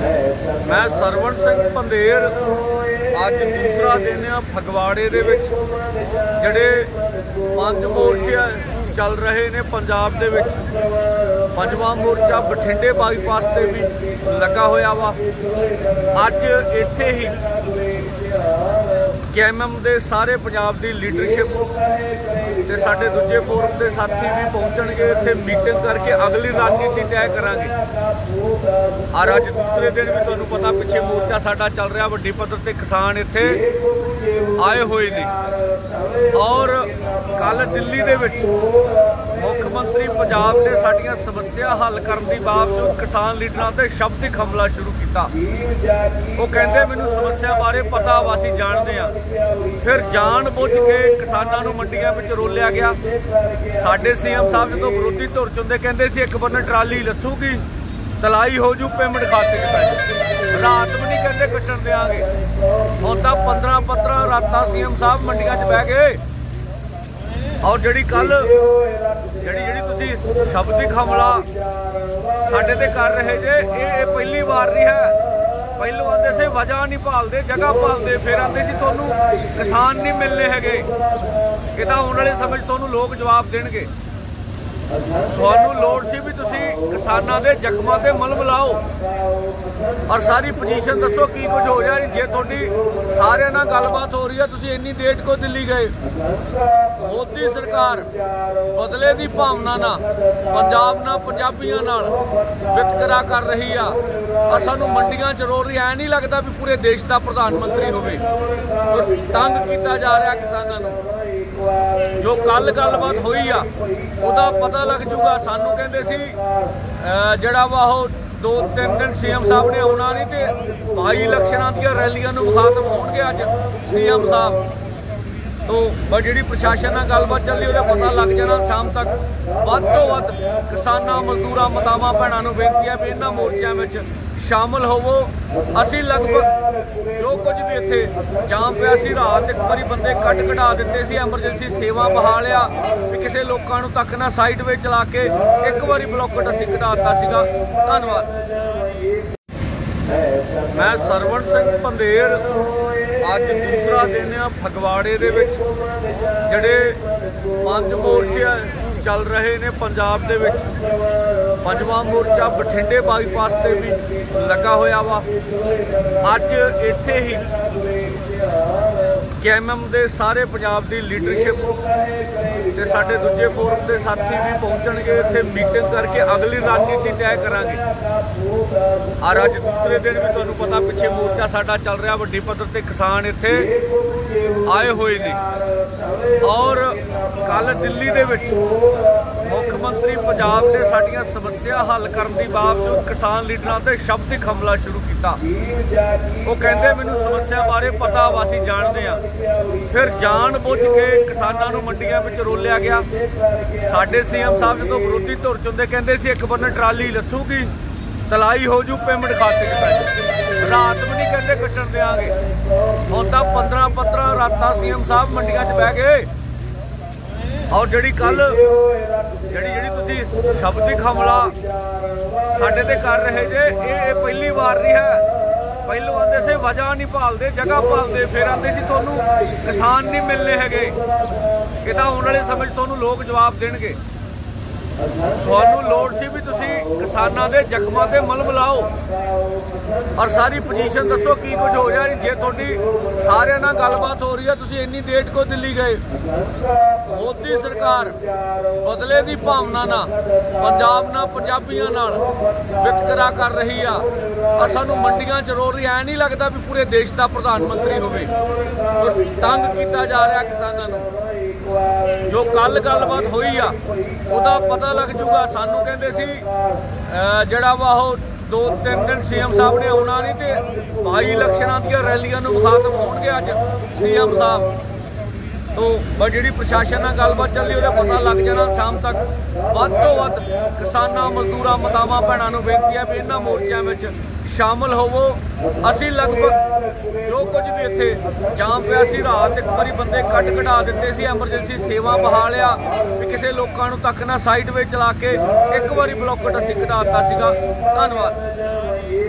मैं सरवण सिंह पंधेर अज दूसरा दिन फगवाड़े दे विच जिहड़े 5 मोर्चे चल रहे ने पंजाब दे विच। 5वां मोर्चा बठिंडे बाईपास ते भी लगा होया वा। अज इत्थे ही KMM दे सारे पंजाब दी लीडरशिप ते साडे दूजे फोरम के साथी भी पहुंचणगे। इत्थे मीटिंग करके अगली रणनीति तय करांगे। और अज दूसरे दिन भी तुहानूं पता पिछे मोर्चा साडा चल रहा, वड्डी पद्धर ते किसान इत्थे आए हुए ने। और कल दिल्ली दे विच मुख्यमंत्री पंजाब ने साडियां समस्या हल करन दी बावजूद किसान लीडरां ते शब्दिक हमला शुरू किया। वो कहंदे मैनूं समस्या बारे पता वा, असीं जाणदे आ। फिर जान बुझ के किसानां नूं मंडियां विच रोलिया गया। साडे CM साहब जो विरोधी धुर चुंदे कहंदे सी एक बन्ने ट्राली लथूगी, तलाई हो जू, पेमेंट खाते च पै जाऊ। रात भी नहीं कहते कट्टण देंगे। हुण तां 15 रातां CM साहब मंडियां च बह गए। और जिहड़ी कल जिहड़ी तुसीं शब्दिक हमला साडे ते कर रहे जे, ये पहली बार नहीं है। पहलों आते से वजह नहीं भालते, जगह भालते, फिर आते सी तुहानूं किसान नहीं मिलने हैगे। ये तां आउण वाले समय तुहानूं लोग जवाब देणगे। तुहानूं लोड़ सी भी तुसीं किसानां दे जख्मां ते मलम लाओ और सारी पोजीशन दसो की कुछ हो जाए। जे तुहाडी सारिਆਂ नाल गलबात हो रही है, तुसीं इन्नी डेट को दिल्ली गए। मोदी सरकार बदले की भावना नाल पंजाब नाल पंजाबियों नाल वितकरा कर रही है और सानूं मंडियां च रोल रही। ऐ नहीं लगता भी पूरे देश का प्रधानमंत्री होवे। तो तंग किया जा रहा किसानां नूं। जो कल गलबात हुई आ उहदा पता लग जूगा। सानूं कहंदे सी जिहड़ा वा ओह 2-3 दिन CM साहब ने आउणा नहीं, तो 22 इलैक्शनां दी रैलियां नूं मुखातब होणगे अज CM साहब। तो जी प्रशासन नाल गलबात चली, उहदा पता लग जाना शाम तक। वध तो वध किसानां मजदूरां मातावां भैणां नूं बेनती है भी इन्हां मोर्चिਆਂ विच शामिल होवो। असी लगभग जो कुछ भी इत्थे जाम पिया सी, रात एक बारी बंदे कट कढ़ा दिते सी, एमरजेंसी सेवा बहालिया भी किसी लोगों नूं तक ना साइड वे चला के एक बारी ब्लॉकट असी कढ़ा दिता सीगा। धन्नवाद। मैं सरवण सिंह पंधेर अज दूसरा दिन फगवाड़े दे विच जिहड़े 5 मोर्चे चल रहे ने पंजाब दे विच। 5वां मोर्चा बठिंडे बाईपास ते भी लगा होया वा। अज इत्थे ही KMM दे सारे पंजाब दी लीडरशिप ते साडे दूजे फोरम के साथी भी पहुंचणगे। इत्थे मीटिंग करके अगली रणनीति तय करांगे। और अज दूसरे दिन भी तुहानूं पता पिछे मोर्चा साडा चल रहा, वड्डी पद्धर ते किसान इत्थे आए हुए ने। और कल दिल्ली दे विच मुख्यमंत्री पंजाब ने साडियां समस्या हल करन दी बावजूद किसान लीडरां ते शब्दिक हमला शुरू किया। वो कहंदे मैनूं समस्या बारे पता वा, असीं जाणदे आ। फिर जान बुझ के किसानां नूं मंडियां विच रोलिया गया। साडे CM साहब जो विरोधी धुर चुंदे कहंदे सी एक बन्ने ट्राली लथूगी, तलाई हो जू, पेमेंट खाते च पै जाऊ। रात भी नहीं कहते कट्टण देंगे। हुण तां 15 रातां CM साहब मंडियां च बह गए। और जिहड़ी कल जिहड़ी तुसीं शब्दिक हमला साडे ते कर रहे जे, ये पहली बार नहीं है। पहलों आते से वजह नहीं भालते, जगह भालते, फिर आते सी तुहानूं किसान नहीं मिलने हैगे। ये तां आउण वाले समय तुहानूं लोग जवाब देणगे। तुहानूं लोड़ सी भी तुसीं किसानां दे जख्मां ते मलम लाओ और सारी पोजीशन दसो की कुछ हो जाए। जे तुहाडी सारिਆਂ नाल गलबात हो रही है, तुसीं इन्नी डेट को दिल्ली गए। मोदी सरकार बदले की भावना नाल पंजाब नाल पंजाबियों नाल वितकरा कर रही है और सानूं मंडियां च रोल रही। ऐ नहीं लगता भी पूरे देश का प्रधानमंत्री होवे। तो तंग किया जा रहा किसानां नूं। जो कल गलबात हुई आ उहदा पता लग जूगा। सानूं कहंदे सी जिहड़ा वा ओह 2-3 दिन CM साहब ने आउणा नहीं, तो 22 इलैक्शनां दी रैलियां नूं मुखातब होणगे अज CM साहब। तो जी प्रशासन नाल गलबात चली, उहदा पता लग जाना शाम तक। वध तो वध किसानां मजदूरां मातावां भैणां नूं बेनती है भी इन्हां मोर्चिਆਂ विच शामिल होवो। असी लगभग जो कुछ भी इत्थे जाम पिया सी, रात एक बारी बंदे कट कढ़ा दिते सी, एमरजेंसी सेवा बहालिया भी किसी लोगों नूं तक ना साइड वे चला के एक बारी ब्लॉकट असी कढ़ा दिता सीगा। धन्नवाद।